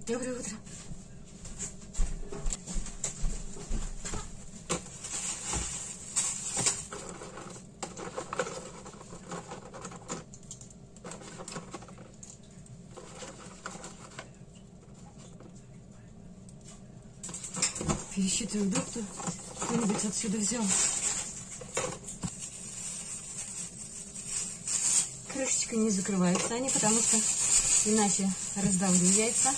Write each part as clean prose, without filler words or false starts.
Доброе утро. Пересчитываю, вдруг кто-нибудь отсюда взял. Крышечкой не закрываются они, потому что иначе раздавлю яйца.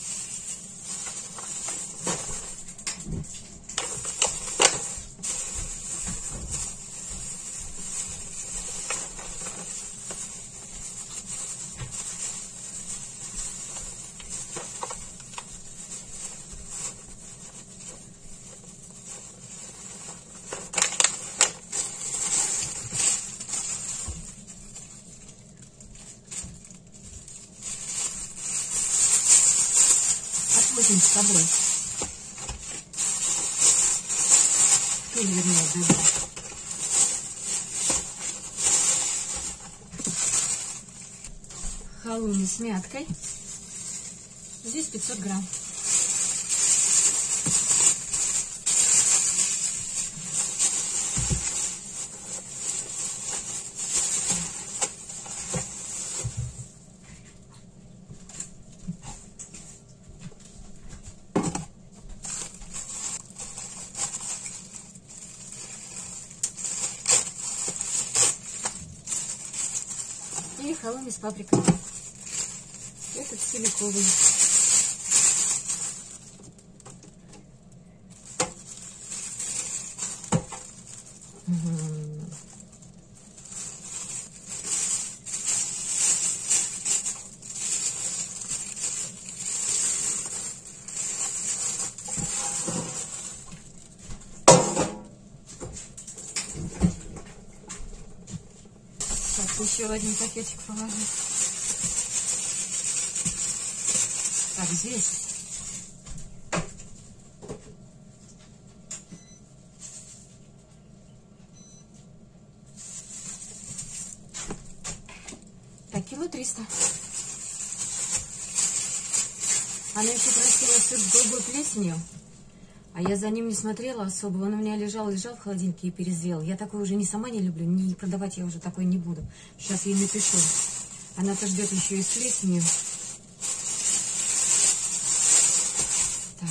Отвозим с собой. Или вернее, отдадим. Халуми с мяткой. Здесь 500 грамм. И халуми с паприкой. Этот силиковый. Еще один пакетик положу. Так, здесь. Так, кило 300. Она еще просила сыр с голубой плесенью. А я за ним не смотрела особо. Он у меня лежал в холодильнике и перезрел. Я такой уже сама не люблю, не продавать я уже такой не буду. Сейчас ей напишу. Она-то ждет еще и с плесенью. Так.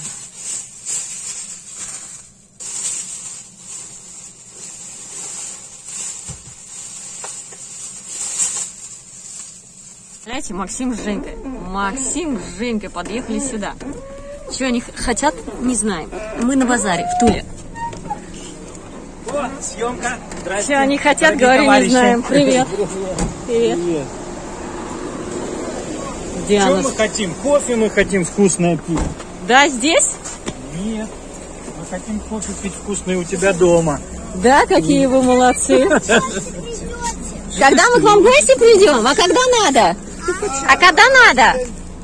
Знаете, Максим с Женькой подъехали сюда. Что они хотят, не знаем. Мы на базаре, в Туле. О, съемка. Что они хотят, говорю, не знаем. Привет. Привет. Что мы хотим? Кофе мы хотим вкусное пить. Да, здесь? Нет. Мы хотим кофе пить вкусное у тебя дома. Да, какие вы молодцы. Когда мы к вам в гости придем? А когда надо? А когда надо?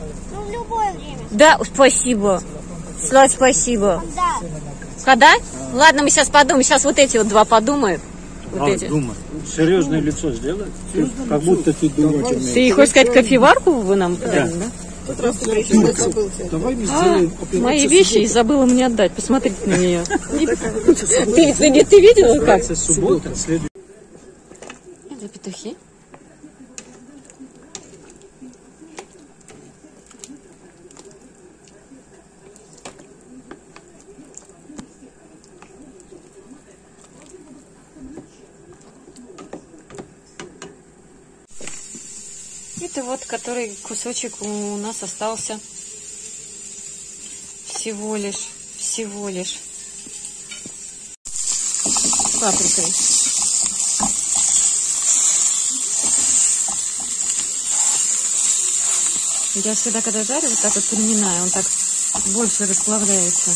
Да, спасибо. Слава, спасибо. Когда? Ладно, мы сейчас подумаем. Сейчас вот эти вот два подумаем. Вот эти. Думай. Серьезное лицо сделай. Как будто ты думаешь. Ты хочешь сказать, кофеварку вы нам подарили, да? Давай мы сделаем. Мои вещи и забыла мне отдать. Посмотрите на нее. Ты видела как? Суббота. Это петухи. Это вот, который кусочек у нас остался всего лишь с паприкой. Я всегда, когда жарю, вот так вот приминаю, он так больше расплавляется,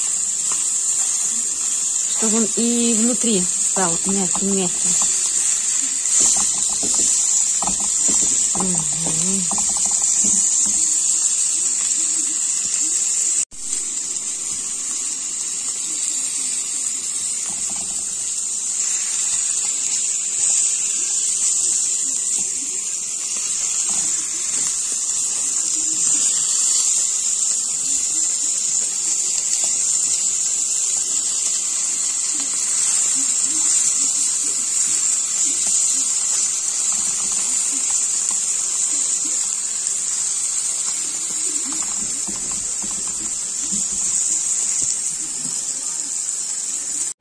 чтобы он и внутри стал мягким.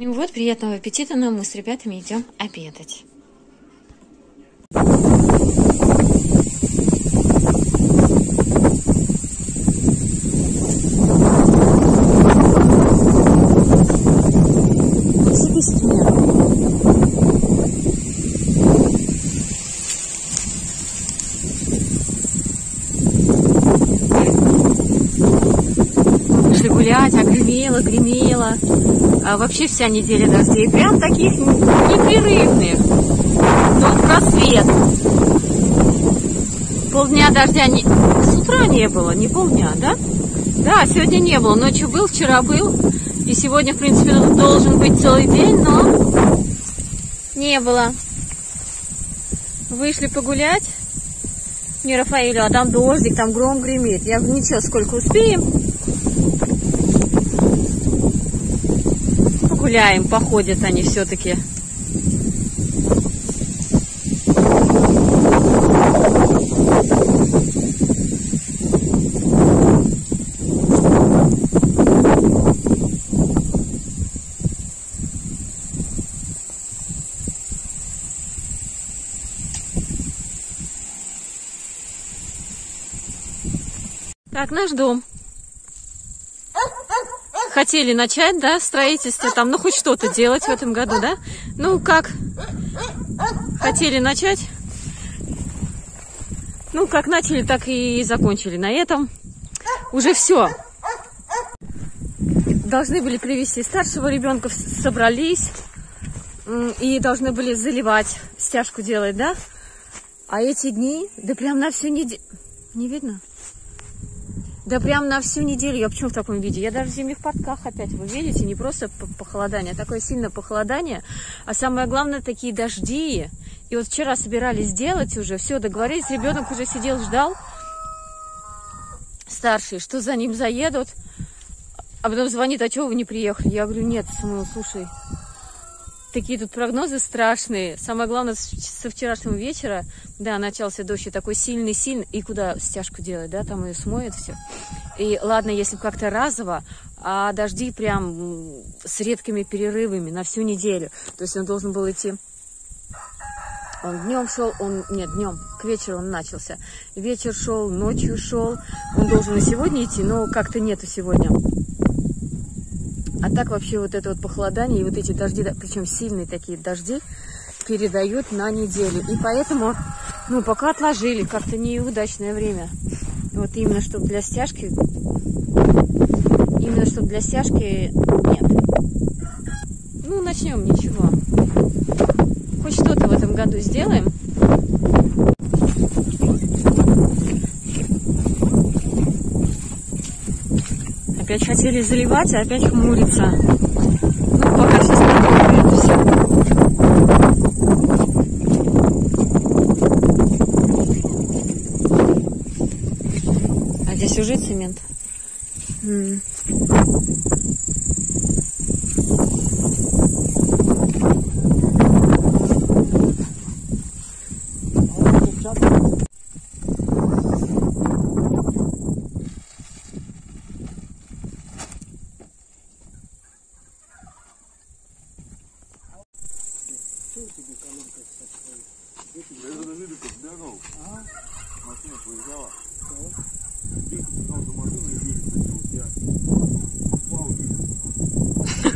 И вот, приятного аппетита нам, мы с ребятами идем обедать. Гулять, а гремело. А вообще вся неделя дождей. Прям таких непрерывных. Тут просвет. Полдня дождя с утра не было, не полдня, да? Да, сегодня не было. Ночью был, вчера был. И сегодня, в принципе, должен быть целый день, но не было. Вышли погулять. Не, Рафаэлю, а там дождик, там гром гремит. Я говорю, ничего, сколько успеем. Гуляем, походят они все-таки. Так, наш дом. Хотели начать, да, строительство там, ну, хоть что-то делать в этом году, да? Ну, как? Хотели начать. Ну, как начали, так и закончили. На этом уже все. Должны были привезти старшего ребенка, собрались. И должны были заливать, стяжку делать, да? А эти дни, да прям на всю неделю. Не видно? Да прям на всю неделю. Я почему в таком виде? Я даже в зимних портках опять. Вы видите, не просто похолодание, а такое сильное похолодание. А самое главное, такие дожди. И вот вчера собирались сделать уже. Все, договорились. Ребенок уже сидел, ждал. Старший, что за ним заедут. А потом звонит, а чего вы не приехали? Я говорю, нет, слушай. Такие тут прогнозы страшные. Самое главное, со вчерашнего вечера, да, начался дождь, и такой сильный, и куда стяжку делать, да, там ее смоет все. И ладно, если как-то разово, а дожди прям с редкими перерывами на всю неделю. То есть он должен был идти, он днем шел, днем, к вечеру он начался. Вечер шел, ночью шел, он должен и сегодня идти, но как-то нету сегодня. А так вообще вот это вот похолодание и вот эти дожди, причем сильные такие дожди, передают на неделю. И поэтому, ну, пока отложили, как-то неудачное время. Вот именно, чтобы для стяжки, нет. Ну, начнем, ничего. Хоть что-то в этом году сделаем. Опять хотели заливать, а опять хмурится. Ну, пока сейчас нормально все. А здесь уже цемент. Я за Жириков бегал, машина проезжала. Жирик бежал за машиной, и Жирик хотел, я упал, Жирик.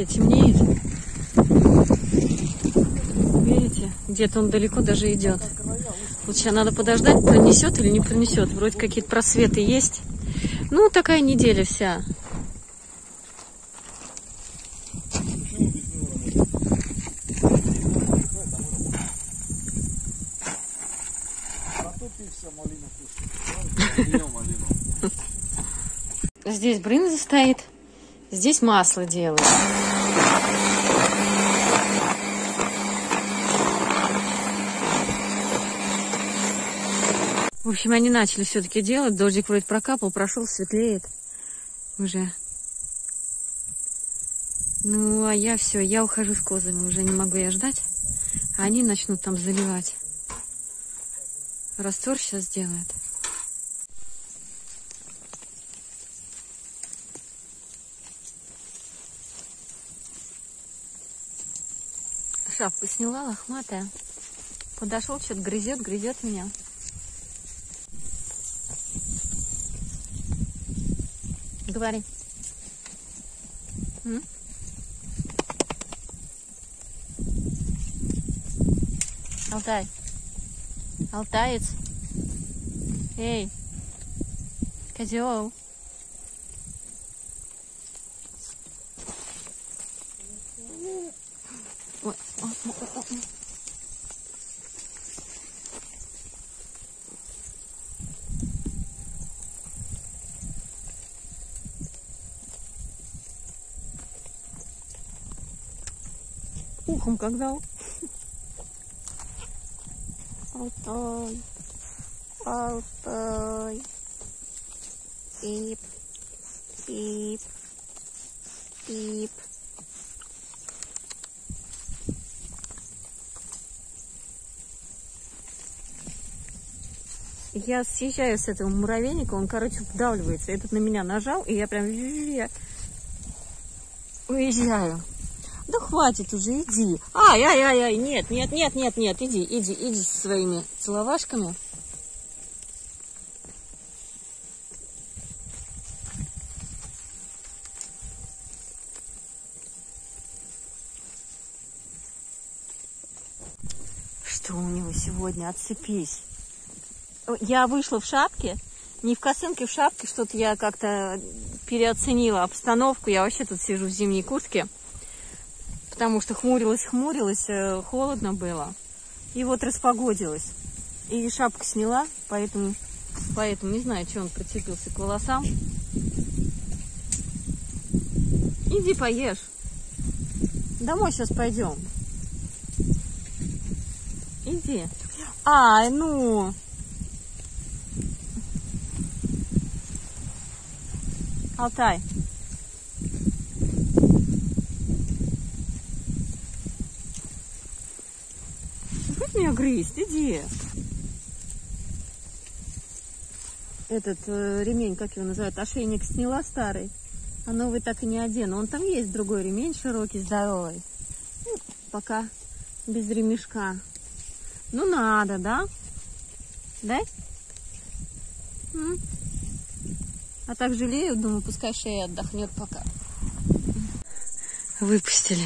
Видите, темнеет. Видите, где-то он далеко даже идет. Вот сейчас надо подождать, пронесет или не пронесет. Вроде какие-то просветы есть. Ну, такая неделя вся. Здесь брынза стоит, здесь масло делают. В общем, они начали все-таки делать. Дождик вроде прокапал, прошел, светлеет уже. Ну, а я все, я ухожу с козами, уже не могу я ждать. А они начнут там заливать. Раствор сейчас делают. Шапку сняла, лохматая. Подошел, что-то грызет меня. Говори. Алтай. Алтаец. Эй. Козел. Ой, ухом как дал. Алтай. Алтай. Пип. Пип. Пип. Я съезжаю с этого муравейника, он, короче, вдавливается. Этот на меня нажал, и я прям уезжаю. Да хватит уже, иди. Ай, нет, иди со своими целовашками. Что у него сегодня? Отцепись. Я вышла в шапке, не в косынке, в шапке, что-то я как-то переоценила обстановку. Я вообще тут сижу в зимней куртке, потому что хмурилась, холодно было. И вот распогодилась. И шапку сняла, поэтому не знаю, что он прицепился к волосам. Иди поешь. Домой сейчас пойдем. Иди. Ай, ну... Алтай. Хоть меня грызть, иди. Этот ремень, как его называют, ошейник сняла старый, а новый так и не одену. Он там есть другой ремень широкий, здоровый. Ну, пока без ремешка. Ну надо, да? Дай? А так жалею, думаю, пускай шея отдохнет пока. Выпустили.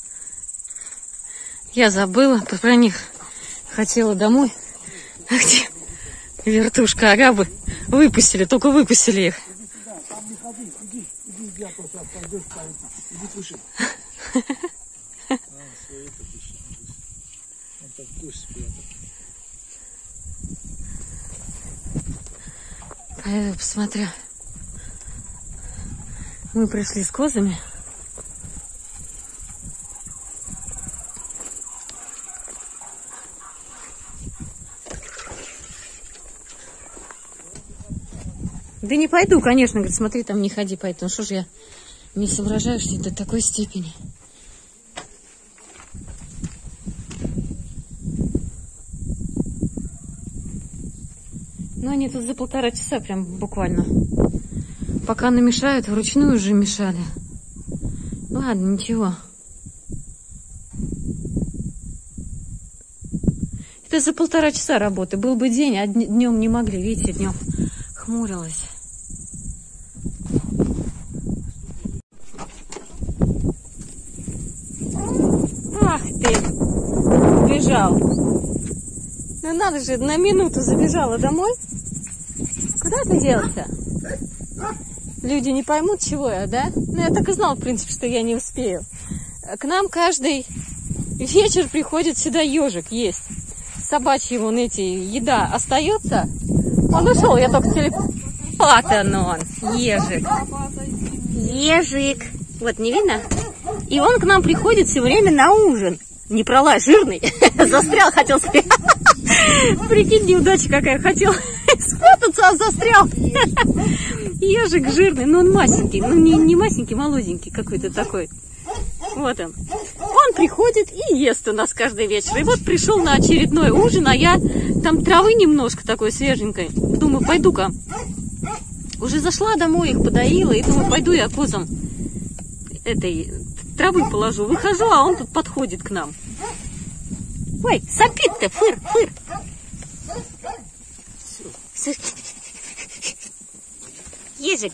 Я забыла про них. Хотела домой. А где вертушка, арабы? Выпустили, только выпустили их. Там не ходи, иди, я просто пойдешь, иди кушай. Он так дождь спрятал. Пойду посмотрю. Мы пришли с козами. Да не пойду, конечно. Говорит, смотри, там не ходи, поэтому что же я не соображаю, что до такой степени. Ну, они тут за 1,5 часа прям буквально. Пока намешают, вручную уже мешали. Ладно, ничего. Это за 1,5 часа работы. Был бы день, а днем не могли. Видите, днем хмурилась. ты бежал? Ну надо же, на минуту забежала домой. Куда ты делся? Люди не поймут, чего я, да? Ну, я так и знала, в принципе, что я не успею. К нам каждый вечер приходит сюда ежик есть. Собачьи вон эти, еда остается. Он ушел, я только вот он, ежик. Ежик. Вот, не видно? И он к нам приходит все время на ужин. Не пролазь, жирный. Застрял, хотел спрятаться. Прикинь, неудача какая. Хотел спрятаться, а застрял. Ежик жирный, но он масенький. Ну, не масенький, молоденький какой-то такой. Вот он. Он приходит и ест у нас каждый вечер. И вот пришел на очередной ужин, а я там травы немножко такой свеженькой. Думаю, пойду-ка. Уже зашла домой, их подоила, и думаю, пойду я козам этой травы положу. Выхожу, а он тут подходит к нам. Ой, сопит-то, фыр. Ежик.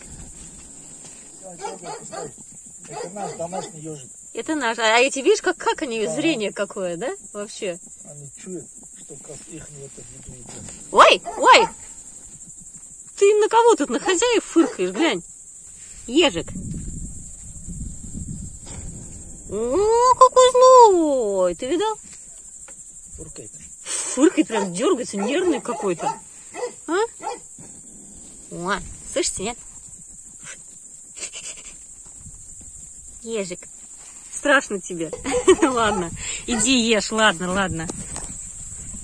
Это наш домашний ежик. Это наш. А эти, видишь, как они, зрение какое, да, вообще? Они чуют, что как их нет. Ой! Ты на кого тут, на хозяев фыркаешь, глянь. Ежик. О, какой злой! Ты видал? Фыркает. Фыркает, прям дергается, нервный какой-то. А? О, слышите, нет? Ежик. Страшно тебе. Ладно, иди ешь, ладно.